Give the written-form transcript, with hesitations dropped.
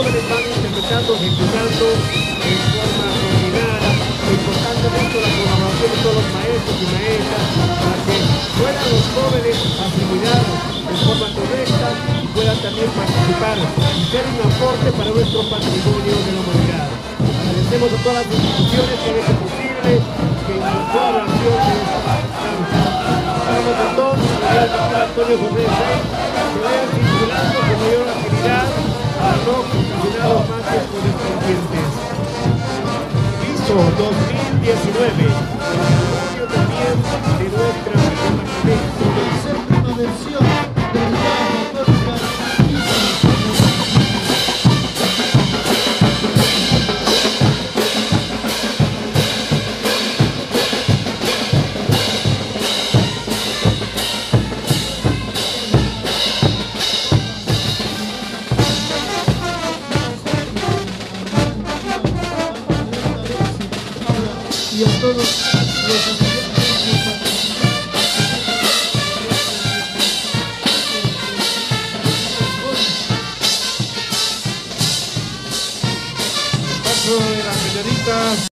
jóvenes van interpretando, ejecutando en forma coordinada. Es importante mucho la colaboración de todos los maestros y maestras para que puedan los jóvenes asimilar de forma correcta y puedan también participar y ser un aporte para nuestro patrimonio de la humanidad. Agradecemos a todas las instituciones que han hecho posible que en colaboración de esta danza. Vamos entonces a ver al Antonio José Rey que vayan circulando con mayor agilidad para no ocasionar los más correspondientes. Listo, 2019. Año también de nuestra departamento. Séptima versión del Día Folclórica. Y a todos los estudiantes Paso de la señorita